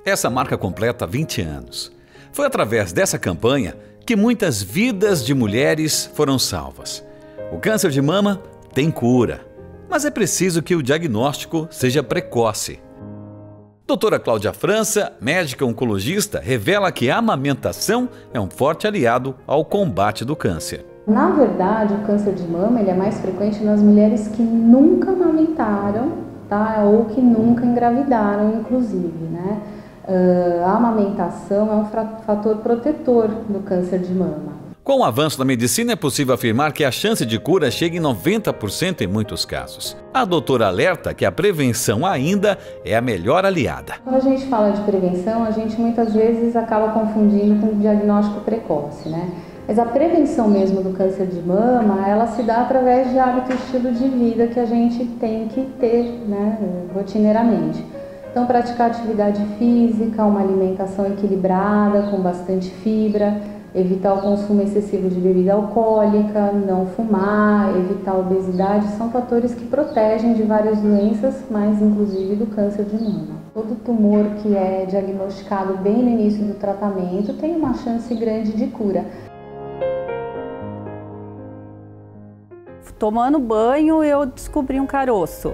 Essa marca completa 20 anos. Foi através dessa campanha que muitas vidas de mulheres foram salvas. O câncer de mama tem cura, mas é preciso que o diagnóstico seja precoce. Doutora Cláudia França, médica oncologista, revela que a amamentação é um forte aliado ao combate do câncer. Na verdade, o câncer de mama ele é mais frequente nas mulheres que nunca amamentaram, tá? Ou que nunca engravidaram, inclusive, né? A amamentação é um fator protetor do câncer de mama. Com o avanço da medicina, é possível afirmar que a chance de cura chega em 90% em muitos casos. A doutora alerta que a prevenção ainda é a melhor aliada. Quando a gente fala de prevenção, a gente muitas vezes acaba confundindo com o diagnóstico precoce, né? Mas a prevenção mesmo do câncer de mama, ela se dá através de hábito e estilo de vida que a gente tem que ter, né, rotineiramente. Então, praticar atividade física, uma alimentação equilibrada, com bastante fibra, evitar o consumo excessivo de bebida alcoólica, não fumar, evitar a obesidade, são fatores que protegem de várias doenças, mas inclusive do câncer de mama. Todo tumor que é diagnosticado bem no início do tratamento tem uma chance grande de cura. Tomando banho, eu descobri um caroço.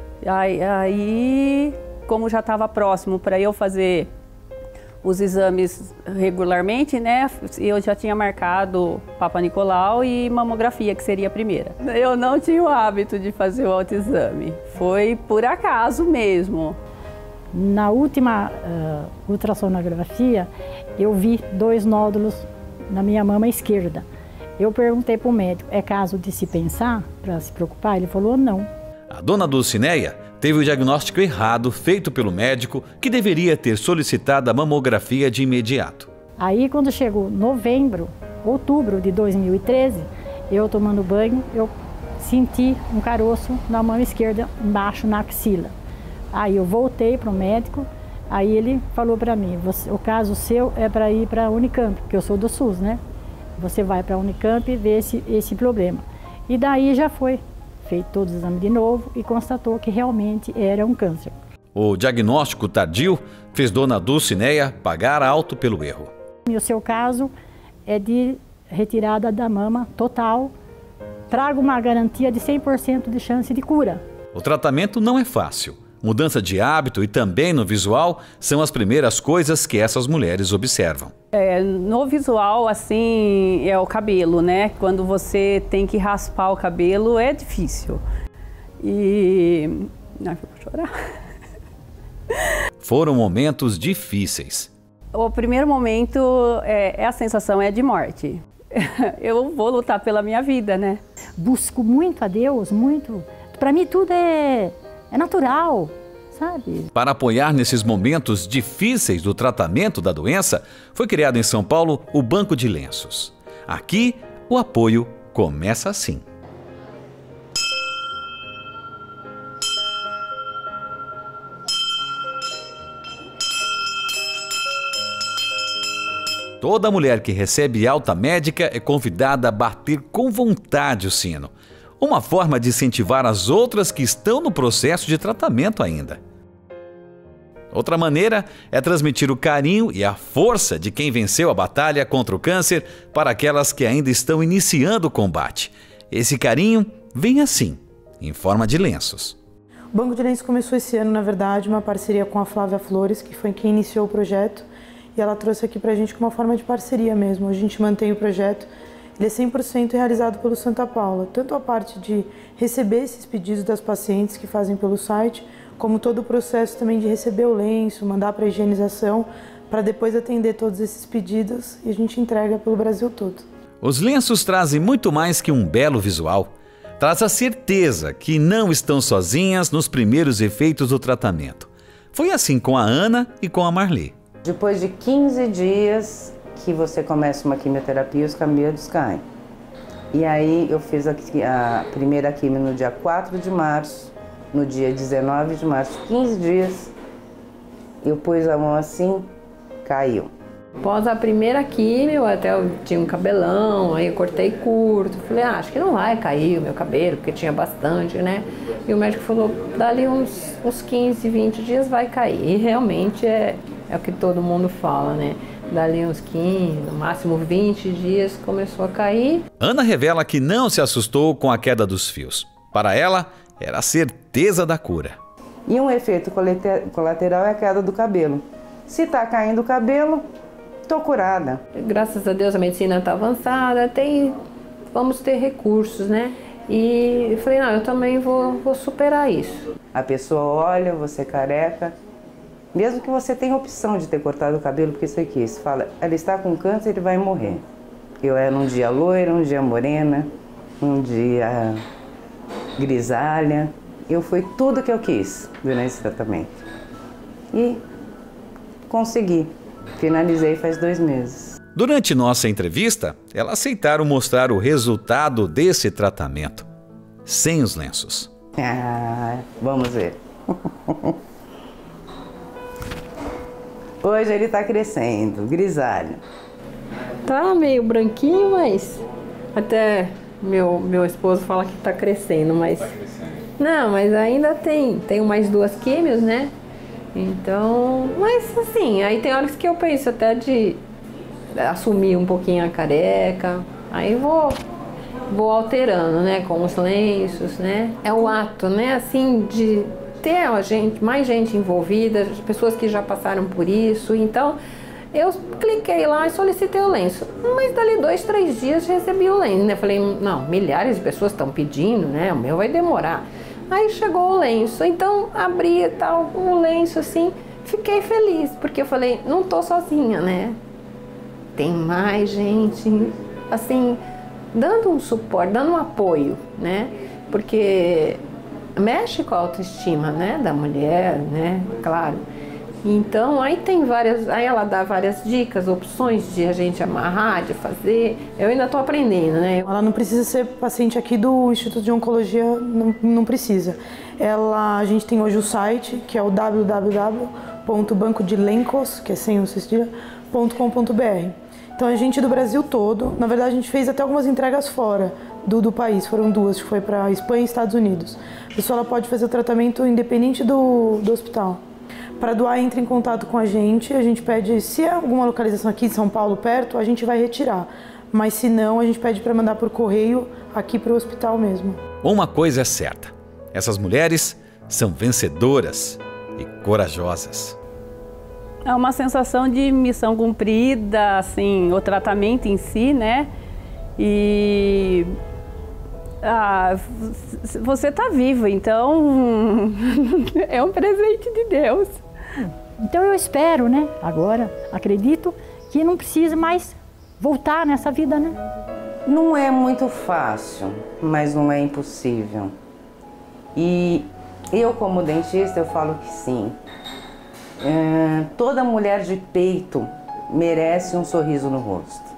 Aí como já estava próximo para eu fazer os exames regularmente, né? Eu já tinha marcado Papa Nicolau e mamografia, que seria a primeira. Eu não tinha o hábito de fazer o autoexame. Foi por acaso mesmo. Na última ultrassonografia, eu vi 2 nódulos na minha mama esquerda. Eu perguntei para o médico, é caso de se pensar, para se preocupar? Ele falou não. A dona Dulcineia teve o diagnóstico errado feito pelo médico que deveria ter solicitado a mamografia de imediato. Aí quando chegou outubro de 2013, eu tomando banho, eu senti um caroço na mão esquerda, embaixo na axila. Aí eu voltei para o médico, aí ele falou para mim, o caso seu é para ir para a Unicamp, porque eu sou do SUS, né? Você vai para a Unicamp e vê esse problema. E daí já foi feito todo o exame de novo e constatou que realmente era um câncer. O diagnóstico tardio fez dona Dulcineia pagar alto pelo erro. E o seu caso é de retirada da mama total, traga uma garantia de 100% de chance de cura. O tratamento não é fácil. Mudança de hábito e também no visual são as primeiras coisas que essas mulheres observam. No visual, assim, é o cabelo, né? Quando você tem que raspar o cabelo, é difícil. E... Ai, vou chorar. Foram momentos difíceis. O primeiro momento, a sensação é de morte. Eu vou lutar pela minha vida, né? Busco muito a Deus, muito. Para mim tudo é natural, sabe? Para apoiar nesses momentos difíceis do tratamento da doença, foi criado em São Paulo o Banco de Lenços. Aqui, o apoio começa assim. Toda mulher que recebe alta médica é convidada a bater com vontade o sino. Uma forma de incentivar as outras que estão no processo de tratamento ainda. Outra maneira é transmitir o carinho e a força de quem venceu a batalha contra o câncer para aquelas que ainda estão iniciando o combate. Esse carinho vem assim, em forma de lenços. O Banco de Lenços começou esse ano, na verdade, uma parceria com a Flávia Flores, que foi quem iniciou o projeto, e ela trouxe aqui pra gente com uma forma de parceria mesmo. A gente mantém o projeto. Ele é 100% realizado pelo Santa Paula, tanto a parte de receber esses pedidos das pacientes que fazem pelo site, como todo o processo também de receber o lenço, mandar para a higienização, para depois atender todos esses pedidos e a gente entrega pelo Brasil todo. Os lenços trazem muito mais que um belo visual. Traz a certeza que não estão sozinhas nos primeiros efeitos do tratamento. Foi assim com a Ana e com a Marli. Depois de 15 dias que você começa uma quimioterapia, os cabelos caem. E aí eu fiz a primeira quimio no dia 4 de março, no dia 19 de março, 15 dias, eu pus a mão assim, caiu. Após a primeira quimio, até eu tinha um cabelão, aí eu cortei curto, falei, acho que não vai cair o meu cabelo, porque tinha bastante, né? E o médico falou, dali uns 15, 20 dias vai cair, e realmente é É o que todo mundo fala, né? Dali uns 15, no máximo 20 dias começou a cair. Ana revela que não se assustou com a queda dos fios. Para ela, era a certeza da cura. E um efeito colateral é a queda do cabelo. Se tá caindo o cabelo, tô curada. Graças a Deus a medicina tá avançada, vamos ter recursos, né? E eu falei, não, eu também vou superar isso. A pessoa olha, você careca, mesmo que você tenha opção de ter cortado o cabelo porque você quis, fala, ela está com câncer, ele vai morrer. Eu era um dia loira, um dia morena, um dia grisalha. Eu fui tudo que eu quis durante esse tratamento. E consegui. Finalizei faz 2 meses. Durante nossa entrevista, elas aceitaram mostrar o resultado desse tratamento, sem os lenços. Vamos ver. Hoje ele está crescendo, grisalho. Tá meio branquinho, mas até meu esposo fala que tá crescendo, mas... Não, mas ainda tenho mais 2 químios, né? Então, mas assim, aí tem horas que eu penso até de assumir um pouquinho a careca, aí vou alterando, né, com os lenços, né? É o ato, né, assim, de ter mais gente envolvida, pessoas que já passaram por isso. Então, eu cliquei lá e solicitei o lenço, mas dali 2, 3 dias recebi o lenço, né? Falei, não, milhares de pessoas estão pedindo, né? O meu vai demorar. Aí chegou o lenço, então abri e tal, o lenço assim, fiquei feliz, porque eu falei, não tô sozinha, né? Tem mais gente, assim, dando um suporte, dando um apoio, né? Porque mexe com a autoestima, né, da mulher, né, claro. Então, aí ela dá várias dicas, opções de a gente amarrar, de fazer. Eu ainda estou aprendendo, né? Ela não precisa ser paciente aqui do Instituto de Oncologia, não precisa. A gente tem hoje o site, que é o www.bancodelencos, que é sem o cedilha.com.br. Então, a gente do Brasil todo, na verdade, a gente fez até algumas entregas fora do país, foram 2, que foi para Espanha e Estados Unidos. A pessoa ela pode fazer o tratamento independente do hospital. Para doar, entre em contato com a gente pede, se é alguma localização aqui de São Paulo perto, a gente vai retirar. Mas se não, a gente pede para mandar por correio aqui para o hospital mesmo. Uma coisa é certa, essas mulheres são vencedoras e corajosas. É uma sensação de missão cumprida, assim, o tratamento em si, né? E você está viva, então é um presente de Deus. Então eu espero, né? Agora, acredito que não precise mais voltar nessa vida, né? Não é muito fácil, mas não é impossível. E eu, como dentista, eu falo que sim. Toda mulher de peito merece um sorriso no rosto.